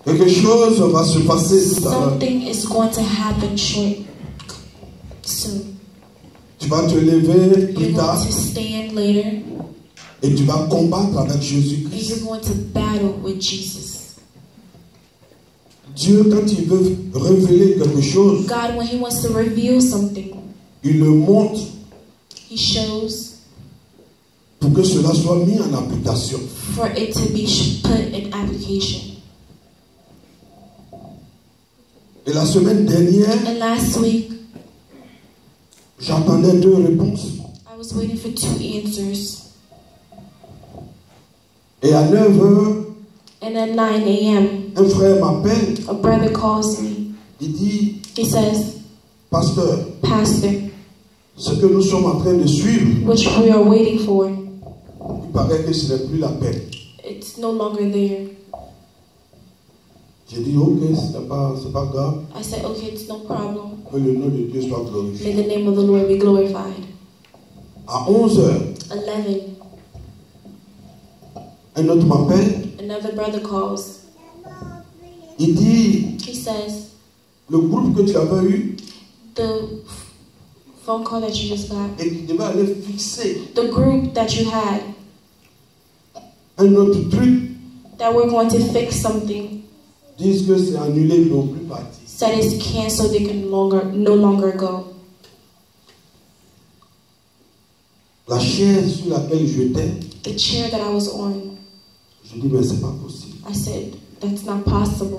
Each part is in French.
Quelque chose va se passer tout à l'heure. Something is going to happen soon. Tu vas te lever plus You're tard going to stand later. et tu vas combattre avec And Jésus-Christ. you're going to battle with Jesus. Dieu, quand il veut révéler quelque chose, God, when He wants to reveal something, il le montre He shows pour que cela soit mis en application. for it to be put in application. Et la semaine dernière, And last week, j'attendais 2 réponses. I was waiting for 2 answers. Et à 9 heures, And at 9 a.m., un frère m'appelle. a brother calls me. Il dit, He says, pasteur, Pastor, ce que nous sommes en train de suivre, which we are waiting for, il paraît que ce n'est plus la peine. it's no longer there. J'ai dit, ok, c'est pas grave. I said, okay, it's no problem. Que le nom de Dieu soit May glorifié. the name of the Lord be glorified. À 11 heures, 11, un autre m'appelle. another brother calls. Il dit, He says, le groupe que tu avais eu, the phone call that you just got, et tu devais aller fixer the group that you had, un autre truc, that we're going to fix something, disent que c'est annulé, ils n'ont plus parti. said it's canceled, they can no longer go. La chaise sur laquelle j'étais, The chair that I was on, je dis, mais c'est pas possible. I said, that's not possible.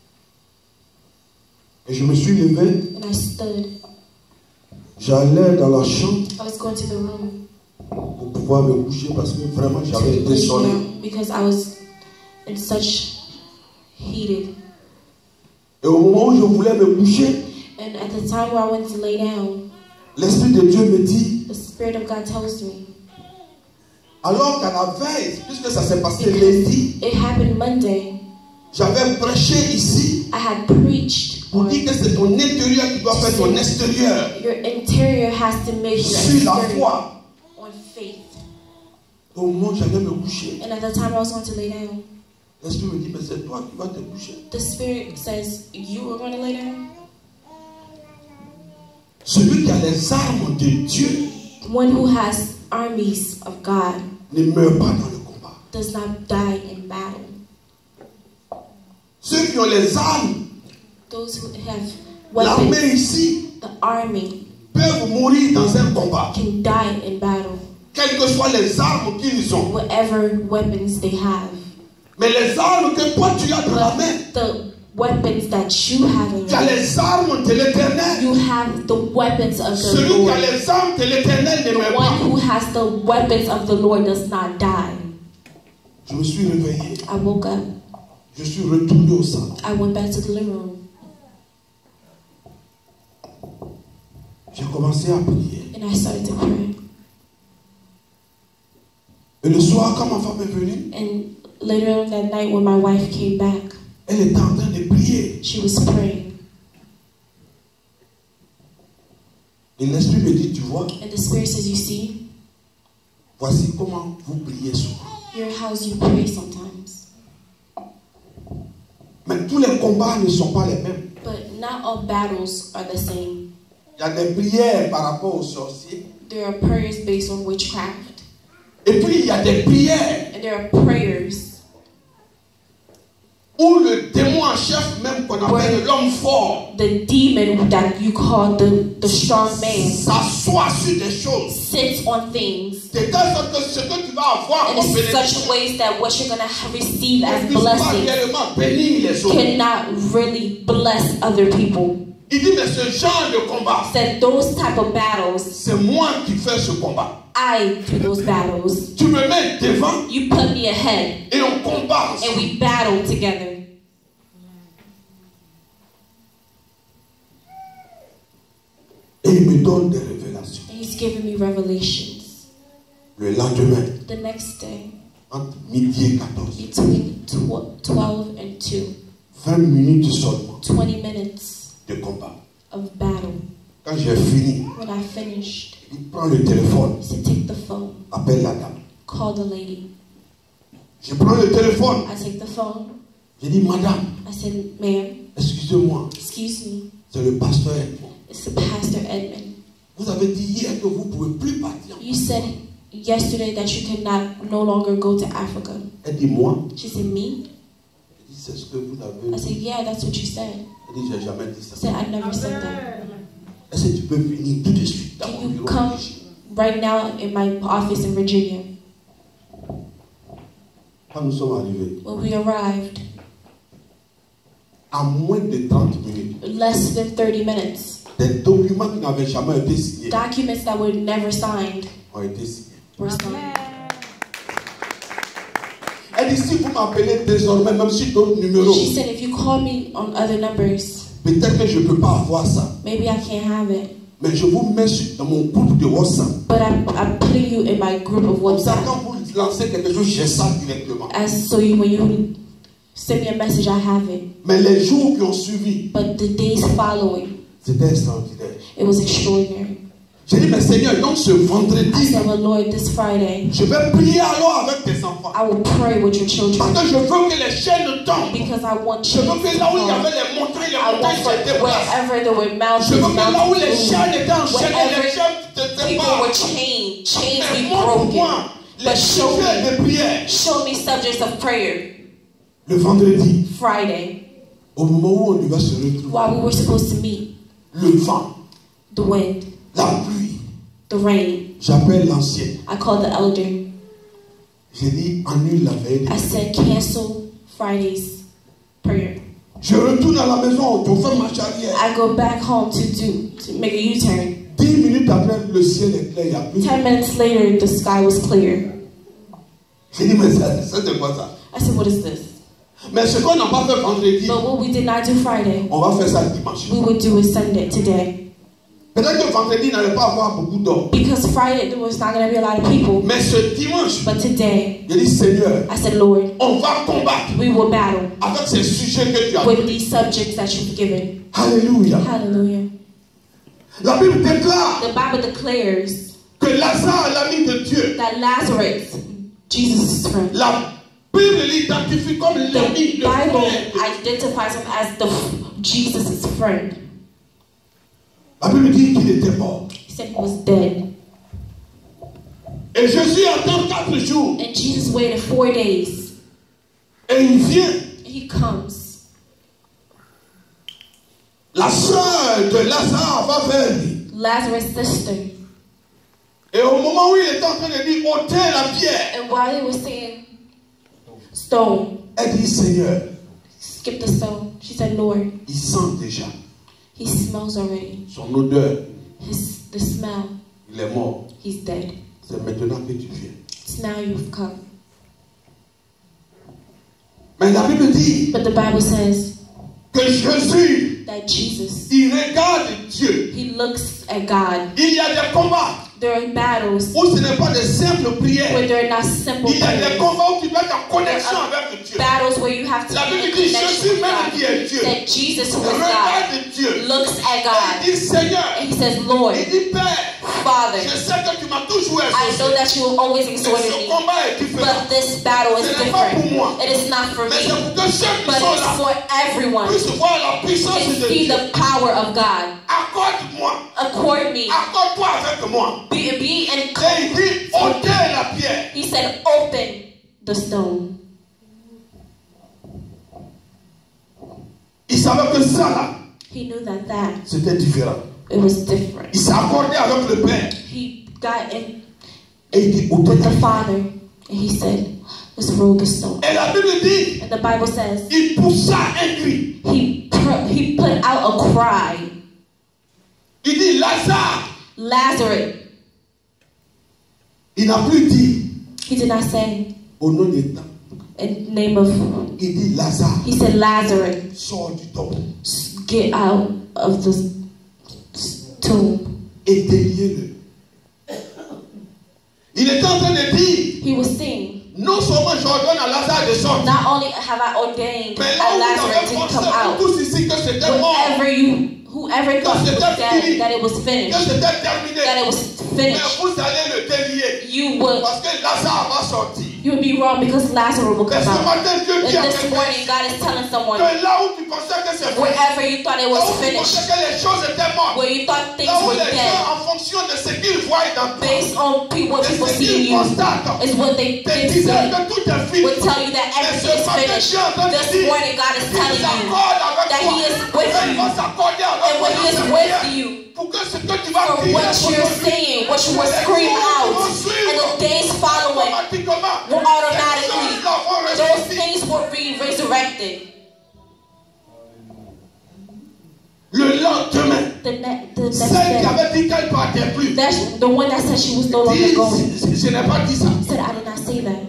Et je me suis levé, And I stood. j'allais dans la chambre I was going to the room pour pouvoir me coucher parce que vraiment j'avais été lay sonné. down because I was in such heated. Et au moment où je voulais me coucher, And at the time where I went to lay down, l'Esprit de Dieu me dit, the Spirit of God tells me, alors qu'à la veille, puisque ça s'est passé because lundi, it happened Monday, j'avais prêché ici I had preached pour on dire que c'est ton intérieur qui doit faire ton extérieur your interior has to make your sur la exterior foi. on faith. Au moment où j'allais me coucher, And at the time I was going to lay down, l'Esprit me dit, mais c'est toi qui vas te coucher. the Spirit says, you are going to lay down? Celui qui a les armes de Dieu One who has armies of God ne meurt pas dans le combat. does not die in battle. Ceux qui ont les armes, Those who have l'armée weapons, ici, the army, peuvent mourir dans un combat. can die in battle, Quelles que soient les armes qu'ils ont. whatever weapons they have. Mais les armes que toi tu as dans la main, But the weapons that you have in tu as your les armes de l'éternel. you have the weapons of the Celui qui a Lord. les armes de l'éternel ne The meurt one pas. who has the weapons of the Lord does not die. Je me suis réveillé. I woke up. Je suis retourné au salon. I went back to the living room. J'ai commencé à prier. And I started to pray. Et le soir, quand ma femme est venue, And later on that night when my wife came back, elle était en train de prier. she was praying. Et l'Esprit me dit, tu vois, And the Spirit says, you see, voici comment vous priez souvent. here how you pray sometimes. Mais tous les combats ne sont pas les mêmes. But not all battles are the same. Il y a des prières par rapport aux sorciers. There are prayers based on witchcraft. Et puis il y a des prières And there are prayers où le démon en chef, même qu'on appelle l'homme fort, the demon that you call the strong man s'assoit sur des choses. sits on things De telle sorte que ce que tu vas avoir in comme such bénédiction ways that what you're going to receive ne as puisse pas blessing réellement bénir les autres. cannot really bless other people. Il dit, mais ce genre de combat, That those type of battles, c'est moi qui fais ce combat. I do those battles. Tu me mets devant You put me ahead et on combat and ensemble. we battle together. Et il me donne des révélations. And he's given me revelations. Le lendemain, The next day, entre midi et 14, between 12 and 2, 20 minutes seulement 20 minutes de combat. of battle. Quand j'ai fini, When I finished, il prend le téléphone, he said, take the phone, appelle la dame. call the lady. Je prends le téléphone, I take the phone, J'ai dit, madame, I said, ma'am, excusez-moi, excuse me. c'est le pasteur Edmond. It's the Pastor Edmund. Vous avez dit hier que vous ne pouvez plus partir. You said yesterday that you cannot no longer go to Africa. Elle dit, moi? She said, me? Elle dit, c'est ce que vous avez I dit. said, yeah, that's what you said. Elle dit, j'ai jamais dit I ça. said, I never said that. Est-ce que tu peux venir tout de suite dans Can mon you bureau? come right now in my office in Virginia? Quand nous sommes arrivés, When we arrived, à moins de 30 minutes, less than 30 minutes, des documents qui n'avaient jamais été signés documents that were never signed ont été signés. were signed. Elle dit, si vous m'appelez désormais, même sur d'autres numéros, She said, if you call me on other numbers, peut-être que je ne peux pas avoir ça. maybe I can't have it. Mais je vous mets dans mon groupe de WhatsApp. But I'm putting you in my group of Comme ça, WhatsApp. quand vous lancez quelque chose, j'ai ça directement. When you send me a message, I have it. Mais les jours qui ont suivi, But the days following, c'était extraordinaire. it was extraordinary. J'ai dit, mais Seigneur, donc ce I vendredi, said, well, Lord, this Friday, je vais prier alors avec tes enfants. I will pray with your children Parce que je veux que les chaînes tombent. because I want Je you veux que là où il y to avait les montagnes I want for se déplacent. wherever there were Je mountains, veux que là où les mountains chaînes étaient enchaînées, les wherever chaînes se people séparent. were chains Mais be montre-moi broken. les But show sujets me, de prière. show me subjects of prayer. Le vendredi, Friday, au moment où on devait se retrouver, while we were supposed to meet, le vent, the wind, la pluie, the rain, j'appelle l'ancien. I called the elder. J'ai dit, annule la veille. I said, cancel Friday's prayer. Je retourne à la maison pour faire marche arrière. I go back home to make a U-turn. 10 minutes après, le ciel est clair, il n'y a plus. 10 minutes later, the sky was clear. J'ai dit, mais c'est quoi ça? I said, what is this? Mais ce qu'on n'a pas fait vendredi, But what we did not do Friday, on va faire ça dimanche. we would do it Sunday, today. Peut-être que vendredi, il n'allait pas avoir beaucoup d'hommes. Because Friday, there was not going to be a lot of people. Mais ce dimanche, But today, j'ai dit, Seigneur, I said, Lord, on va combattre we will battle avec ces sujets que tu as with donnés. these subjects that you've given. Alléluia. Hallelujah. La Bible déclare The Bible declares que Lazare est l'ami de Dieu. that Lazarus, Jesus' friend, La Bible l'identifie comme the l'ami, le Bible frère. identifies him as Jesus' friend. La Bible dit qu'il était mort. He said he was dead. Et Jésus attend 4 jours. And Jesus waited 4 days. Et il vient. He comes. La sœur de Lazare va vers lui. Lazarus' sister. Et au moment où il est en train de dire ôtez la pierre, And while he was saying stone, elle dit Seigneur, skip the stone, she said, Lord, il sent déjà he smells already. son odeur. The smell, Il est mort. he's dead. C'est maintenant que tu viens. It's now you've come. Mais la Bible dit But the Bible says que Jésus, that Jesus, il regarde Dieu. he looks at God. Il y a des combats There are battles où ce n'est pas des simples prières. where they're not simple Il y a des prayers. combats où tu dois être en connexion avec Dieu. Battles where you have to La be Bible in dit connection Jésus with même God. qui est Dieu. That Jesus, who is God, Regarde Dieu. looks at Et God. il dit Seigneur. And he says, Lord, Il dit Père. Father, Je sais que tu m'as toujours I know exaucé. that you will always Mais exhort ce me. combat est différent. But this battle is Ce n'est pas pour different. moi. It is not for Mais c'est me. pour que ceux qui But sont it's là for everyone. puissent voir la puissance And de see Dieu. the power of God. Accorde-moi. Accord me. Accorde-toi avec moi. Be in Et il dit ôtez la pierre. He said, open the stone. Il savait que ça là, He knew that c'était différent. it was different. Il s'est accordé avec le Père. He got in Et il dit ôtez with la the pierre. Father and he said, let's roll the stone. Et la Bible dit, And the Bible says il poussa un cri. he put out a cry. Il dit Lazare. Lazarus. Il n'a plus dit He did not say au nom d'État. in the name of, Il dit Lazare, he said, Lazarus, sors du tombeau get out of the tomb. et déliez-le. Il était en train de dire, He was saying, non seulement j'ordonne à Lazare de sortir, not only have I ordained mais là où vous Lazarus avez to pensé come out, tous ici que c'était mort, whoever thought it was dead, that it was que finished, c'était terminé, that it was mais finished, vous allez le délier you would, parce que Lazare va sortir. You would be wrong because Lazarus will Mais come ce out. matin, Dieu dit à And this quelqu'un morning, God is telling someone, que là où tu pensais que c'est fini, wherever you thought it là was où tu pensais finished, que les choses étaient mortes, where you thought things là où were les dead, gens, en fonction de ce qu'ils voient dans toi, based on what de people ce see in qu'ils you, constatent, is what they te see. disaient que tout est fini. Will tell you that everything is finished. This morning, God is telling you that He is with you. And when He is with you, pour que ce que tu vas for crier, what you're saying, what you will scream out, and the days following will automatically, those things will be resurrected. le lendemain, The next celle qui day, avait dit qu'elle ne partait plus, that's the one that said she was no longer dit, going. je n'ai pas dit ça. Said, I did not say that.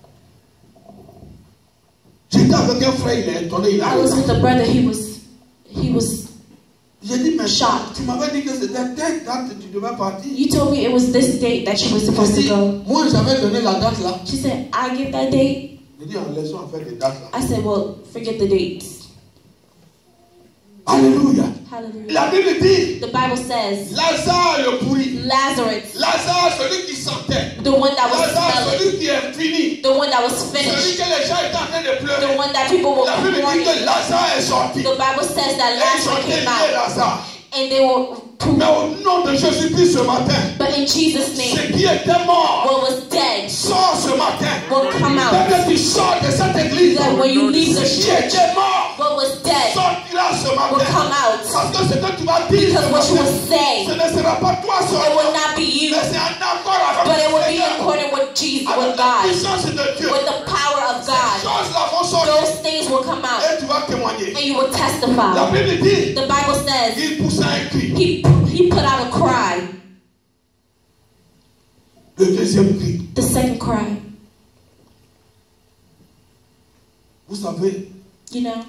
J'étais avec un frère, il est étonné, il a I was with a brother, he was J'ai dit, mais shocked. tu m'avais dit que c'était telle date que tu devais partir. You told me it was this date that you were supposed to go. Moi, j'avais donné la date là. She said, I give that date. J'ai dit, laissons en fait des dates là. I said, well, forget the dates. Alléluia. Hallelujah. La Bible dit, The Bible says, Lazare le pourri. Lazarus, Lazare, celui qui sentait. the one that was Lazare, smelling, celui qui est fini. the one that was Celui finished, que les gens étaient en train de the pleurer. one that people were La Bible dit mourning. que Lazare est sorti. The Bible says that Et ils ont Lazarus came délié out, Lazare. and they were Mais au nom de Jésus-Christ ce matin, but in Jesus' ce name, qui était mort what was dead sort ce matin. will come out. Dès que tu sors de cette église, That when you leave the ce qui church, était mort what was dead sortira ce will matin. come out. Parce que ce que tu vas dire Because what ce you matin, will say, ce ne sera pas toi it seul, will not be you, mais c'est un accord avec but it le will be in Seigneur, accordance with Jesus, avec with la God, puissance de Dieu. with the power of Ces God. choses-là vont sortir Those things will come out, et tu vas témoigner. and you will La testify. Bible dit, The Bible says il poussa un cri. he put out a cry, Le deuxième cri. the second cry. Vous savez, You know,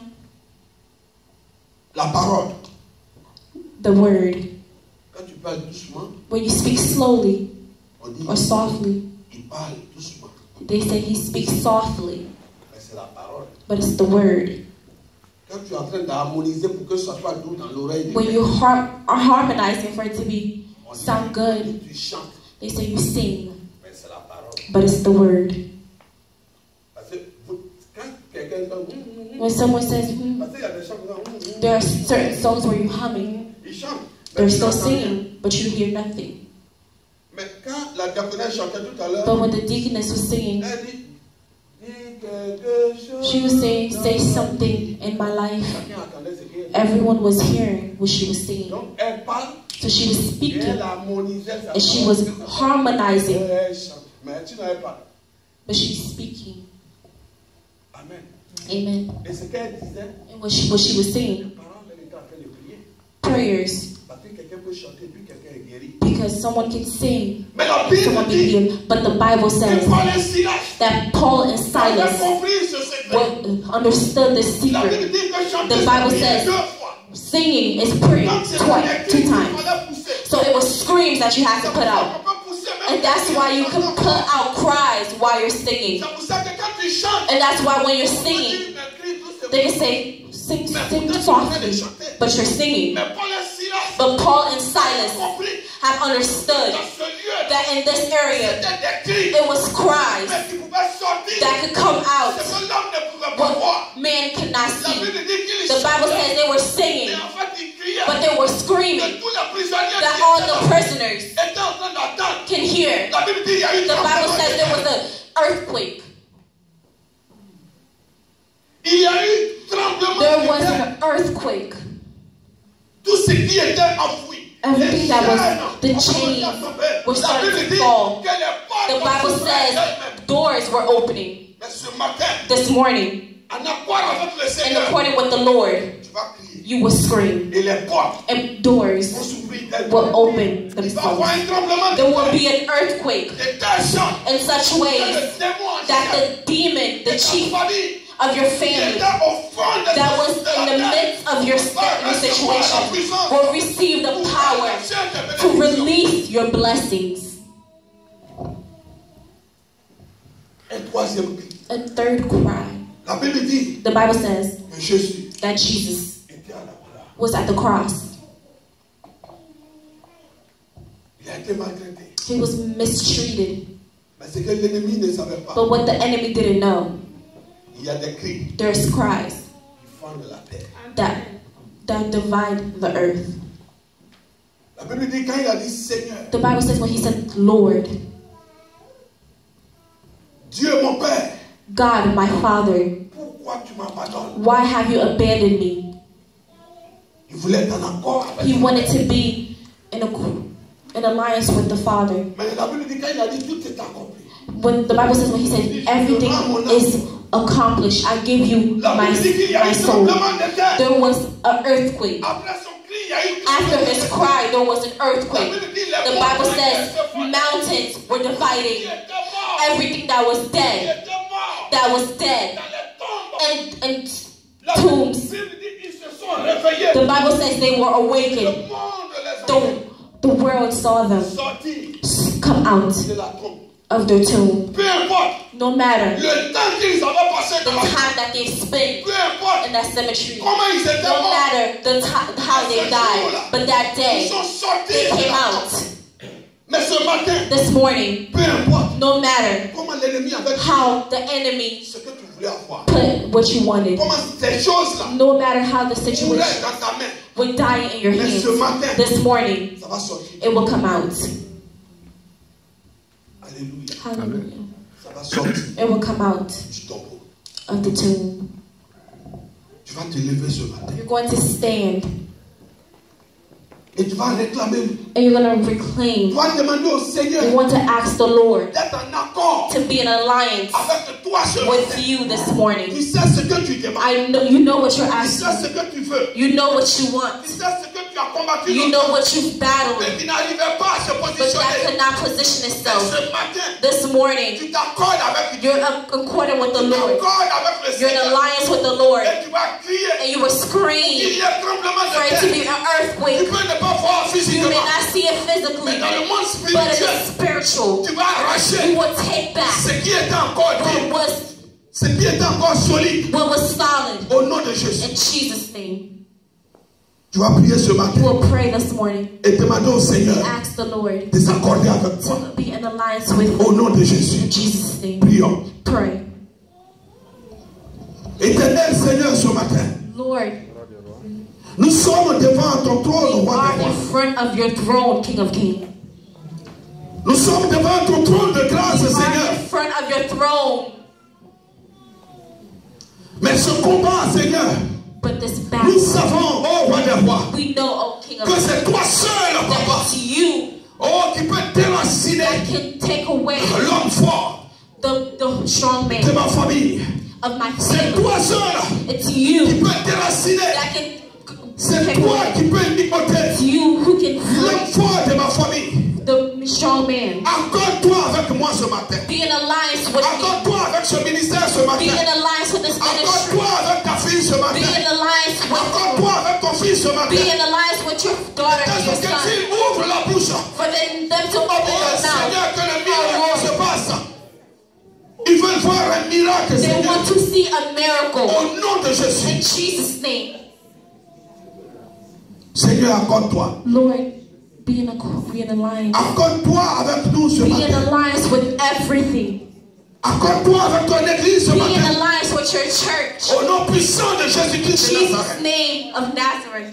la parole, the word. quand tu parles doucement, When you speak slowly on dit or softly, il parle doucement. they say he speaks softly, Mais c'est la parole. but it's the word. Quand tu es en train d'harmoniser pour que ce soit doux dans l'oreille, When you are harmonizing for it to be sound good, tu chantes. they say you sing, Mais c'est la parole. but it's the word. Parce que quand quelqu'un dit, When someone says, parce qu'il y a des chants qui disent, there are certain songs where you're humming, ils chantent. they're still singing, but you hear nothing. Mais quand la diaconesse chantait tout à l'heure, But when the deaconess was singing, elle dit, dis quelque chose. she was saying, say something in my life. Chacun entendait ce qu'elle disait. Everyone was hearing what she was saying. Donc elle parle, So she was et speaking, elle harmonisait sa and she parole. was harmonizing, Elle chante. Mais tu n'avais pas. but she's speaking. Amen. Amen. Et ce qu'elle disait, And what she was saying, les paroles, elle était en train de prier. prayers, Parce que quelqu'un peut chanter, puis quelqu'un est guéri. because someone can sing, Mais la Bible someone be dit healed. But the Bible que says Paul et Silas that Paul and avaient Silas compris ce secret. understood the La secret. Bible dit que chanter, The c'est Bible prier says 2 fois. singing is praying Donc c'est twice, 2 times. Il fallait pousser. So it was screams that you had to put out. On peut pousser même And that's why you can put out cries while you're singing. C'est pour ça que quand tu chantes, And that's why when you're on singing, dit, mais crie doucement. they can say, sing softly, but you're singing. Mais Paul et Silas But Paul and ont Silas compris have understood dans ce lieu, that in this area, c'était des cris, it was cries mais qui pouvaient sortir. that could come out C'est que l'homme ne pouvait pas voir. what man could not La see. Bible dit qu'ils The Bible chantaient, says they were singing, mais en fait ils criaient. but they were Que screaming tous les prisonniers that qui all étaient the là prisoners étaient en train d'attendre. can hear. La Bible dit il y a eu The Bible tremblement says de there was terre. an earthquake. Il y a eu tremblement There de was terre. an earthquake. Tout ce qui était enfoui. Everything Les that was chaînes the ont commencé chains à tomber. were La starting Bible to dit fall. que les portes The ont Bible s'ouvert says elles-mêmes. doors were opening Mais ce matin, this morning. en accord avec le In Seigneur, accordance with the Lord, tu vas crier. you will scream, Et les portes and doors vont s'ouvrir d'elles-mêmes. will open Il va y themselves. avoir un tremblement de There will terre. be an earthquake De telle sorte in such que ways le démon that ancien the demon, the de ta chief famille of your qui family était au fond de that was de in la the terre midst of your va recevoir la situation puissance will receive the pour power exercer tes to bénédictions. release your blessings. Un troisième cri. A third cry. La Bible dit The Bible says que Jésus that Jesus était à la croix. was at the cross. Il a été maltraité. He was mistreated. Mais ce que l'ennemi ne savait pas. But what the enemy didn't know, Il y a des cris there's cries qui fendent la terre. that divide the earth. La Bible dit quand il a dit Seigneur, The Bible says when he said, Lord, Dieu mon Père, God, my Father, pourquoi tu m'abandonnes? why have you abandoned me? Il voulait être en accord avec He son wanted Père. to be in alliance with the Father. Mais la Bible dit quand il a dit tout est accompli. When the Bible says when he said everything is accomplished, I give you La my Bible dit qu'il y a eu soul. tremblement de terre. There was an earthquake. Après son cri, il y a eu After his cry, there was an La earthquake. Bible dit les The montagnes Bible says se font. mountains were Qui dividing. était mort. Everything that was Qui dead, était mort. that was dead, Dans les tombes. and La tombs. Bible dit ils se sont réveillés. The Bible says they were Le awakened. monde les a vus The world saw them sortir come out de la tombe. of their tomb. Peu importe No matter le temps qu'ils avaient passé the dans la tombe. time that they spent Peu importe in that cemetery. comment ils étaient No morts. matter the how they died, but that Ils day sont sortis they de came la out. tombe. Mais ce matin, This morning, peu importe no matter comment l'ennemi avait dit how the enemy ce que tu voulais avoir. put what you wanted, Comment ces choses-là no matter how the pourraient situation dans ta main, would die in your mais hands, ce matin, this morning ça va sortir. it will come out. Alléluia. Hallelujah. Ça va sortir It will come out du tombeau. of the tomb. Tu vas te lever ce matin. You're going to stand Et tu vas réclamer. and you're going to Tu reclaim. vas demander au Seigneur You want to ask the Lord d'être en accord to be in alliance avec toi ce with matin. you this Tu morning. sais ce que tu demandes. I know you know what you're Tu sais asking. ce que tu veux. You know what you want. Tu sais ce que tu as combattu. You know what you've battled, Mais qui n'arrivait pas à se but that positionner. could not position itself. Ce matin, This morning, tu t'accordes avec Dieu. you're according with the Tu Lord. t'accordes avec le You're in Seigneur. alliance with the Lord, Et tu vas crier. and you will Il scream y a un tremblement for de it to be terre. an Tu earthquake. peux ne pas voir You physiquement. may not see it Mais physically, dans le monde but in spirituel, the spiritual, tu vas you arracher will take back ce qui était encore dit, ce qui était encore solide. what was solid Au nom de Jésus. in Jesus' name. Tu vas prier ce You matin will pray this morning. et demander au Seigneur Ask the Lord de s'accorder avec toi. to be in alliance with Au nom de in Jésus. Jesus' name. Prions. Pray. Éternel Seigneur, ce matin, Lord, nous sommes devant ton trône, we roi are des in rois. front of your throne, King of Kings. Nous sommes devant ton trône de grâce, We are Seigneur. in front of your throne. Mais ce combat, Seigneur, But this nous battle, savons, oh roi des rois, we know, oh King of que Kings, c'est toi seul, that papa, it's you oh, qui peut déraciner that can take away l'homme fort the strong man de ma famille. of my C'est family. toi seul It's qui you peut déraciner. that can C'est take toi away. qui peux ôter It's you who can l'homme free fort de ma famille. the strong man. Accorde-toi avec moi ce matin. Be in alliance with me. Accorde-toi avec ce ministère ce Be matin. in alliance with this ministry. Accorde-toi avec ta fille ce Be matin. in alliance with Accorde-toi avec ton fils ce matin. Be in alliance with your daughter and your Parce que son. s'il ouvre la bouche, For them to open oh their Seigneur, mouth. que le miracle se passe. Ils veulent voir un miracle, They Seigneur. want to see a miracle. Au nom de In Jésus. Jesus' name. Seigneur, accorde-toi. Lord, be in alliance. Accorde-toi avec nous ce Be in matin. alliance with everything. Accorde-toi avec ton église ce Be in matin. alliance with your church. Au nom puissant de In Jésus-Christ de Jesus' Nazareth. name of Nazareth.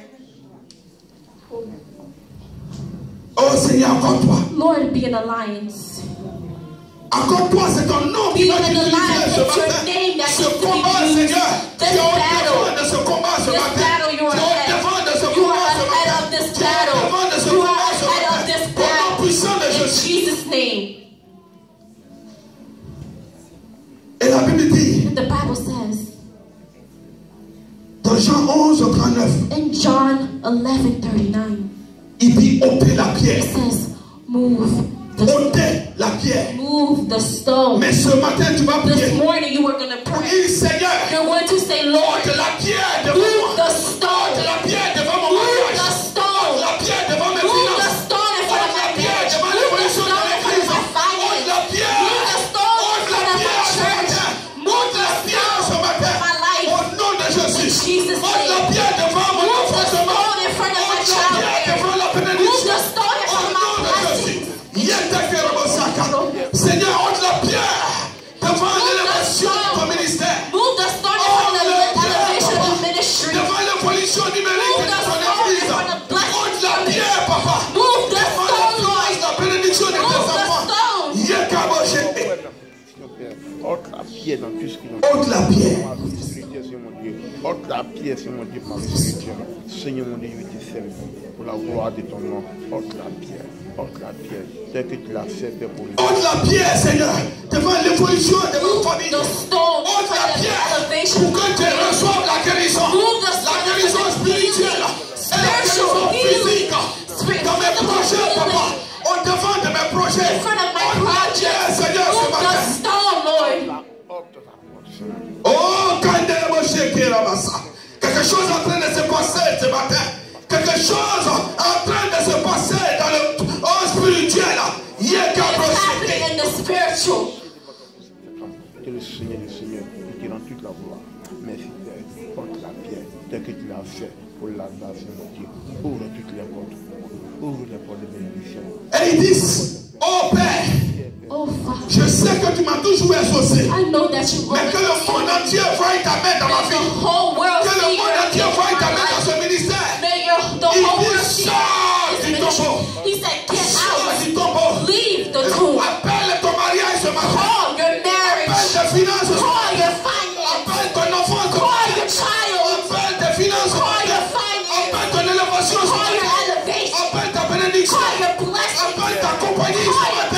Oh Seigneur, accorde-toi. Lord, be in alliance. Accorde-toi, c'est ton nom qui Be va in t'utiliser alliance. ce It's your matin. name that Ce needs to be combat, used. Seigneur, This tu es au battle. devant de ce combat ce This matin. battle, you are Tu es au ahead. devant de ce You combat are ce ahead matin. of this Tu es au battle. devant de ce You are combat ce ahead of matin. this Au nom battle. puissant de In Jésus. Jesus' name. Et la Bible dit, And the Bible says dans Jean 11:39, in John 11:39, il dit ôtez la it pierre. says, move the Ôtez la pierre. stone. Mais ce matin, tu vas This prier. morning you were going to pray. Oui, Seigneur, You're going to say, Lord, ôte la pierre devant move moi. the Ôte stone. la pierre devant mon Move mariage. the Ôte stone. la pierre devant mes Move the finances. stone in front of Ôte la my pierre marriage. devant Move the l'évolution de stone in front l'église. of my Ôte finance. la pierre. Move the stone in Ôte la front of my pierre ce church. matin. Move Ôte the la pierre ce stone matin. in my life. Au nom de Jésus. In Jesus' Ôte la name. pierre devant mon Move the enfantement. stone in front of my Ôte la child pierre care. devant la Move bénédiction. the stone in Au front of nom my de Jésus. blessings. Seigneur, ôte pierre dans tout ce qui Ôte la pierre. Ôte la pierre, Seigneur mon Dieu, par le spirituel. Seigneur mon Dieu, je te sers pour la gloire de ton nom. Ôte la pierre, tel que tu l'as fait, Père, pour nous. Ôte la pierre, Seigneur, devant l'évolution de ma famille. Ôte la pierre pour que tu reçoives la guérison spirituelle et la guérison physique dans mes projets, papa. Au devant de mes projets, ôte la pierre, Seigneur, ce matin. Oh, quelque chose est en train de se passer ce matin. Quelque chose est en train de se passer dans le spirituel. Que le Seigneur, qui est dans toute la gloire. Merci Père, porte la pierre, tel que tu l'as fait pour la grâce de mon Dieu. Ouvre toutes les portes. Ouvre les portes de bénédiction. Et ils disent, oh Père, je sais que tu m'as toujours exaucé. Mais que le monde entier voie ta main dans ma vie. Que le monde entier voie ta main dans ce ministère. Il dit, sors du tombeau. Sors du tombeau. Appelle ton mariage ce matin. Appelle tes finances ce matin. Appelle ton enfant ce matin. Appelle tes finances ce matin. Appelle ton élévation ce matin. Appelle ta bénédiction. Appelle ta compagnie ce matin.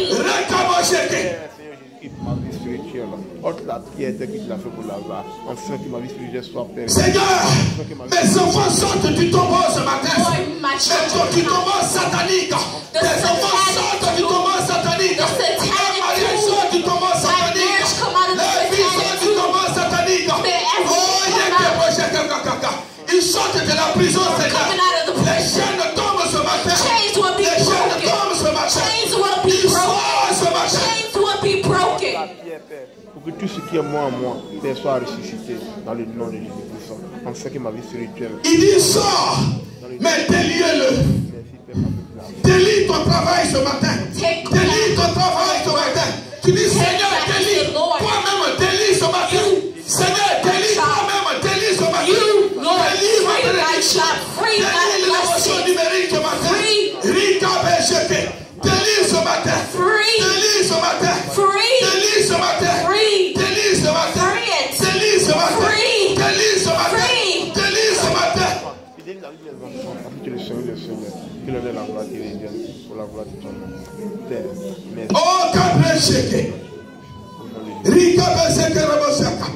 Ôte la pierre tel que tu l'as fait pour là-bas, enfin que ma vie spirituelle soit perdue. Seigneur, mes enfants sortent du tombeau ce matin. Du tombeau satanique. Tes enfants sortent du tombeau satanique. Les mariés sortent du tombeau satanique. Les filles sortent du tombeau satanique. Oh, il y a des projets caca. Ils sortent de la prison, Seigneur. Les chaînes tombent ce matin. Les chaînes tombent ce matin. Ils sortent ce matin. Pour que tout ce qui est moi en moi, Père, soit ressuscité dans le nom de Jésus-Christ. Enfin que ma vie spirituelle. Il dit sors, mais délie-le. Délie ton travail ce matin. Délie ton travail ce matin. Tu dis Seigneur, délie. Toi-même, délie ce matin. Seigneur, délie toi-même, délie ce matin. Délie ma bénédiction. Délie l'émotion numérique ce matin. Rika Bécheke. Délie ce matin. Délie ce matin. Délie ce matin. Délie ce matin. Délie ce matin. Délie ce matin. Délie ce matin. Fidèle dans les enfants, que le Seigneur, que le la gloire qui revienne pour la gloire de ton nom. Père, merci. Oh, Kabesheke. Rika Bécheke Rabosaka.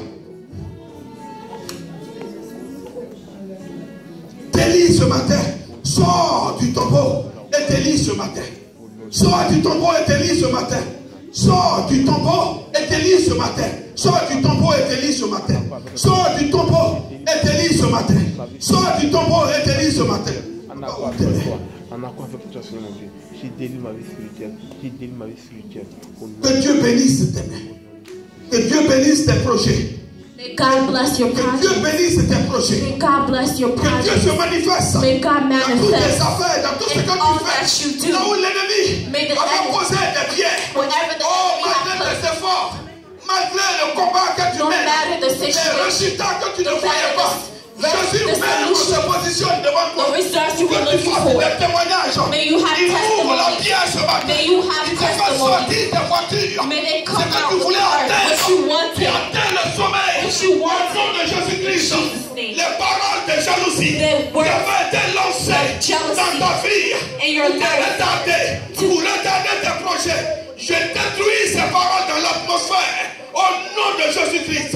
Délie ce matin. Sors du tombeau et délie ce matin. Sors du tombeau et délie ce matin. Sors du tombeau et délie ce matin. Sors du tombeau et délie ce matin. Sors du tombeau et délie ce matin. Sors du tombeau et délie ce matin. En accord avec toi, Seigneur mon Dieu. J'ai délié ma vie spirituelle. J'ai délié ma vie spirituelle. Que Dieu bénisse tes mains. Que Dieu bénisse tes projets. May God bless your Que project. Dieu bénisse tes projets. May God bless your Que Dieu project. se manifeste May God dans toutes tes manifest affaires, dans tout ce que in all tu that fais. you do. Là où l'ennemi May the a enemy- posé des pierres. Wherever the Oh, enemy malgré has tes efforts, malgré le combat que tu no mènes, matter the les situation, résultats que tu ne no voyais matter pas, the Jésus même se positionne devant toi. the results you Que were tu looking fasses for. des témoignages. May you have Il ouvre la testimony. pierre ce matin. May you have Il te fait testimony. sortir des voitures. May they C'est come que out tu with voulais what you atteindre. Tu wanted. atteins le sommeil. What you Au wanted. nom de Jésus-Christ. Jesus' name. Les paroles de jalousie The qui word avaient été lancées of jealousy dans ta vie in your pour te life. retarder, pour retarder tes projets. Je détruis ces paroles dans l'atmosphère au nom de Jésus-Christ.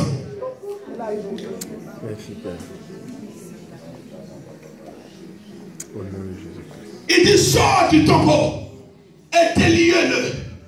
Merci, Père. Au nom de Jésus-Christ. Il dit sors du tombeau et délie-le.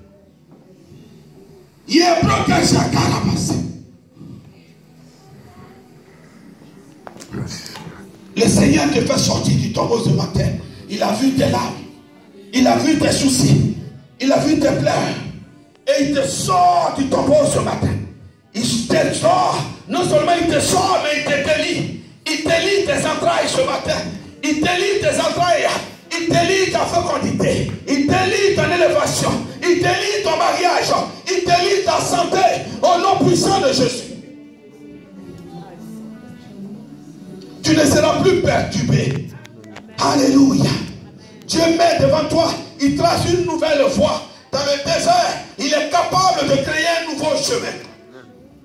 Le Seigneur te fait sortir du tombeau ce matin. Il a vu tes larmes. Il a vu tes soucis. Il a vu tes pleurs. Et il te sort du tombeau ce matin. Il te sort. Non seulement il te sort, mais il te délie. Il délie tes entrailles ce matin. Il délie tes entrailles. Il délie ta fécondité. Il délie ton élévation. Il délie ton mariage. Il délie ta santé. Au nom puissant de Jésus. Tu ne seras plus perturbé. Alléluia. Dieu met devant toi. Il trace une nouvelle voie. Dans le désert, il est capable de créer un nouveau chemin.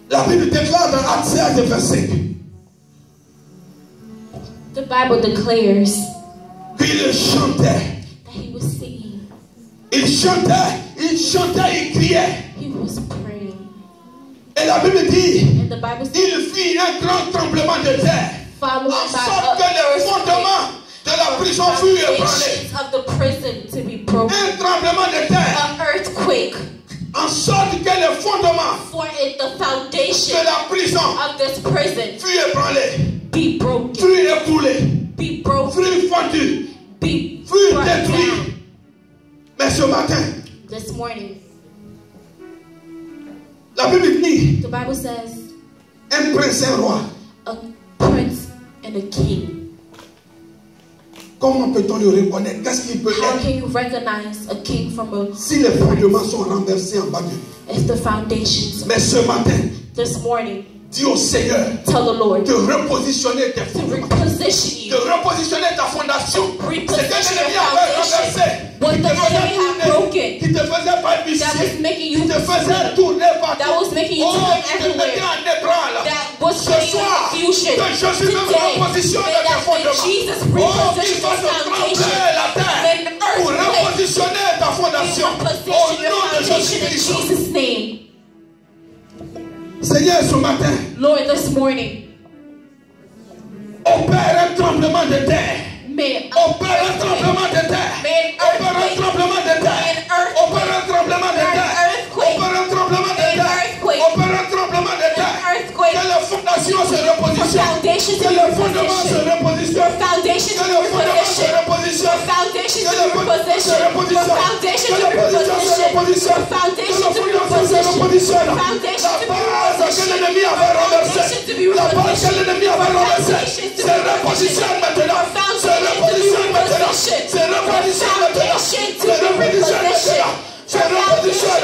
La Bible déclare dans Actes 16, verset 5. The Bible declares qu'il chantait. That he was singing. Il chantait, il criait. He was praying. Et la Bible dit, And the Bible says, il fit un grand tremblement de terre. followed En by sorte que les fondements de la prison furent ébranlés. of the prison to be broken. Un tremblement de terre. An earthquake. En sorte que les fondements For it, the foundation de la prison of this prison furent ébranlés. be broken. Furent écroulés. Be broken. Furent fondus. Be Furent brought détruits. down. Mais ce matin, This morning, la Bible dit, the Bible says, un prince, un roi. a prince and a king. Comment peut-on le reconnaître? Qu'est-ce qu'il peut How être? can you recognize a king from a Si les fondements sont renversés en bas de lui. if the foundations? Mais ce matin, This morning, dis au Seigneur tell the Lord de repositionner tes to fondements. reposition De you. repositionner ta fondation. C'est que Reposition l'ennemi your avait foundation. renversé. What Qui the te faisait enemy had tourner. broken. Qui te faisait That balbutier. was making Qui you te faisait tourner partout. That was making you Oh, turn qui te mettait everywhere. en ébranle. That was Ce putting you in soir, confusion. que Jésus me Today, repositionne may tes that fondements. Jesus Oh, qu'il reposition fasse your foundation. trembler la terre. May the earth Pour quake. repositionner ta fondation. Au Reposition your nom de foundation in Jésus-Christ. Jesus' name. Seigneur, ce matin, Lord, this morning, opère un tremblement de terre. may Opère un tremblement de terre. May an Opère un earthquake. tremblement de terre. Opère un tremblement de terre. Opère un tremblement de terre. Opère un tremblement de terre. earthquake. Que les fondations se repositionnent. Que les fondements se repositionnent. Foundation Que les fondements se repositionnent. Foundation Que to les fondements se reposition. repositionnent. Foundation Que to les positions se reposition. repositionnent. Que Foundation les to fondations se reposition. repositionnent. Foundation La to base que l'ennemi avait renversée. La base que l'ennemi avait renversée. Se repositionne maintenant. Se repositionne maintenant. Se repositionne maintenant. Se repositionne maintenant. Se repositionne.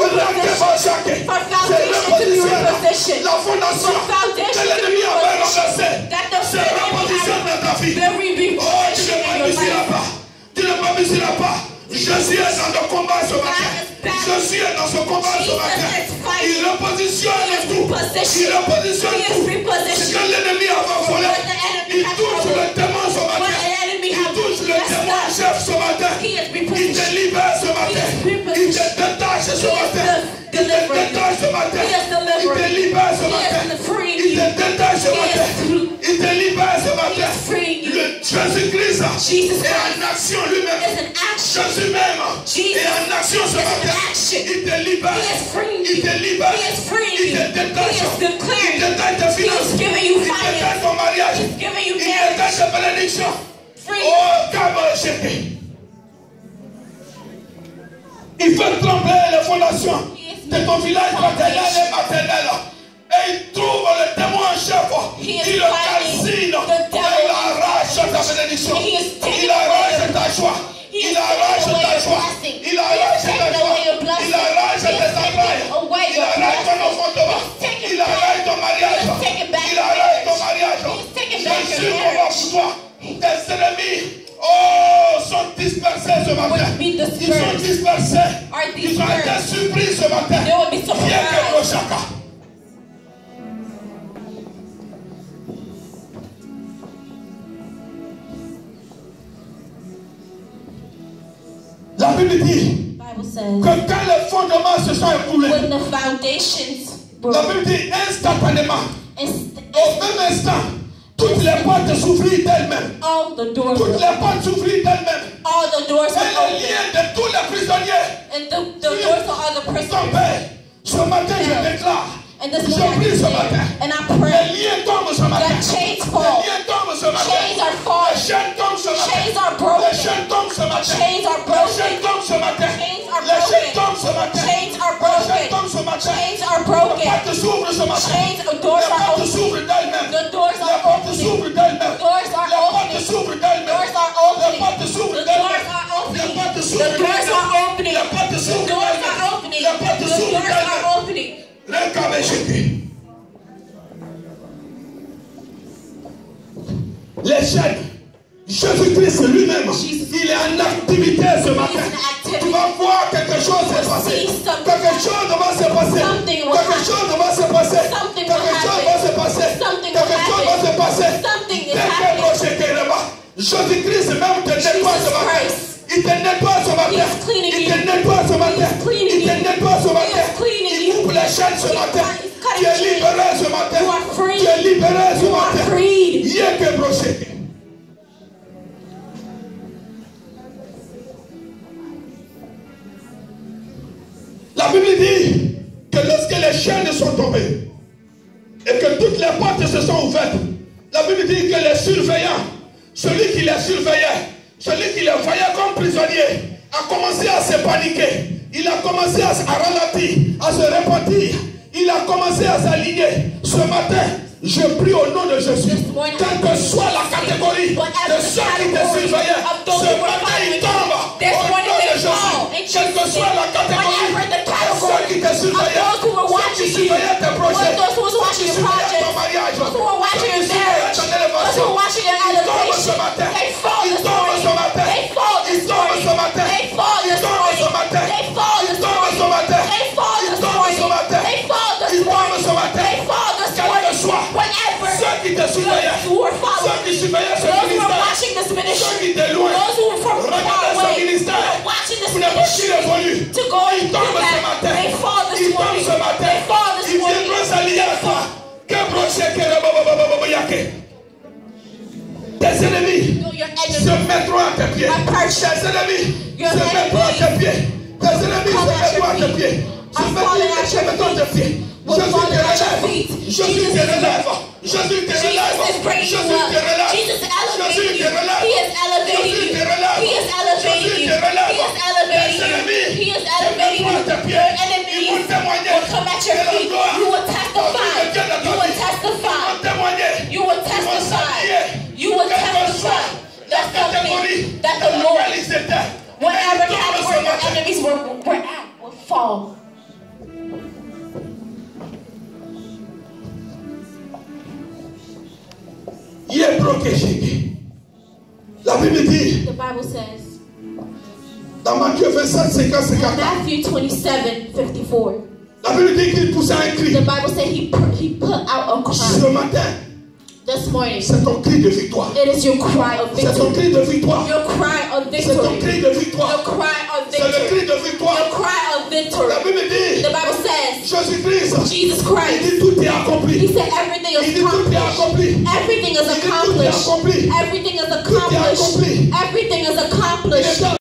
La fondation que l'ennemi avait renversée se repositionne dans ta vie. Oh, tu ne m'abuseras pas. Tu ne m'abuseras pas. Jésus est dans le combat ce matin. Jésus est dans ce combat ce matin. Il repositionne tout. Il repositionne tout. Ce que l'ennemi avait volé. Il touche le démon ce matin. Il touche le démon chef ce matin. Il te libère ce matin. Il te détache ce matin. Il te détache ce matin. Il te libère ce matin. Il te détache ce matin. Il te libère ce matin. Le Jésus-Christ est en action lui-même. Jésus même est en action ce matin. Il te libère. Il te libère. Il te détache. Il te détache tes finances. Il te détache ton mariage. Il te détache tes bénédictions. Oh, Kabosheke. Il fait trembler les fondations de ton village paternel et maternel. Et il trouve le démon en chef. Il le calcine. Il arrache ta bénédiction. Il arrache ta joie. Il arrache ta joie. Il arrache ta joie. Il arrache tes entrailles. Il arrache ton enfantement. Il arrache ton mariage. Il arrache ton mariage. Jésus combat pour toi. Tes ennemis sont dispersés ce matin. Ils sont dispersés. Ils ont été surpris ce matin. Viens que Rochaka. La Bible dit que quand les fondements se sont écoulés, la Bible dit instantanément, au même instant, toutes les portes s'ouvrirent d'elles-mêmes. Toutes les portes s'ouvrirent d'elles-mêmes. Et les liens de tous les prisonniers tombaient. Ce matin, je déclare. Je prie ce matin. Les liens tombent ce matin. Les liens tombent ce matin. Les chaînes tombent ce matin. Les chaînes tombent ce matin. Les chaînes tombent ce matin. Les chaînes tombent ce matin. Les chaînes tombent ce matin. Les portes s'ouvrent ce matin. Les portes s'ouvrent d'elles-mêmes. Les portes s'ouvrent d'elles-mêmes. Les portes s'ouvrent d'elles-mêmes. Les portes s'ouvrent d'elles-mêmes. Les portes s'ouvrent d'elles-mêmes. Les portes s'ouvrent d'elles-mêmes. Les portes s'ouvrent d'elles-mêmes. Les chaînes, Jésus-Christ lui-même, il est en activité ce matin. Tu vas voir quelque chose se passer. Quelque chose va se passer. Quelque chose va se passer. Jésus-Christ même te nettoie ce matin. Il te nettoie ce matin. Il te nettoie ce matin. Il te nettoie ce matin. Il coupe les chaînes ce matin. Tu es libéré ce matin. Tu es libéré ce matin. Yeke broché. La Bible dit que lorsque les chaînes sont tombées et que toutes les portes se sont ouvertes, la Bible dit que les surveillants, celui qui les surveillait, celui qui les voyait comme prisonniers, a commencé à se paniquer. Il a commencé à ralentir, à se repentir. Il a commencé à s'aligner. Ce matin, je prie au nom de Jésus. Quelle que soit la catégorie de ceux qui te surveillaient, ce matin, il tombe. Au nom de Jésus. Quelle que soit la catégorie de ceux qui te surveillaient, ceux qui surveillaient tes projets, ceux qui surveillaient ton mariage, ceux qui surveillaient ton élévation, ils tombent ce matin. Ils tombent ce matin. Ils tombent ce matin. Ils tombent ce matin. Ils tombent ce matin. Ils tombent ce matin. Ils tombent ce matin. Quel que soit ceux qui te surveillaient, ceux qui surveillaient ce ministère, ceux qui étaient loin, regardez ce ministère, vous n'avez pas qui évolue. Ils tombent ce matin. Ils tombent ce matin. Ils viendront s'allier à toi. Tes ennemis se mettront à tes pieds. Tes ennemis se mettront à tes pieds. Tes ennemis se mettront à tes pieds. Se mettront à tes pieds. Jésus te relève. Jésus te relève. Jésus te relève. Jésus te relève. Jésus te relève. Jésus te relève. Jésus te relève. Tes ennemis se mettront à tes pieds. Ils vont témoigner de la gloire. You will testify. You will testify. Ils vont témoigner. You will testify. You will testify that something that the Lord, whatever category your enemies were at, will fall. La Bible dit, the Bible says, dans Matthieu 27, 50, 54, Matthew 27, 54, la Bible dit qu'il poussa un cri. the Bible said he put out a cry. Ce matin, this morning, c'est ton cri de victoire. it is your cry of C'est ton victory. cri de victoire. Your cry of C'est ton victory. cri de victoire. Your cry of C'est le victory. cri de victoire. Your cry of victory. La Bible dit, The Bible says, Jésus-Christ, Jesus il Christ, dit tout est accompli. he said everything Il is dit tout est accomplished. accompli. Everything is Il dit tout est accomplished. accompli. Everything is Quelle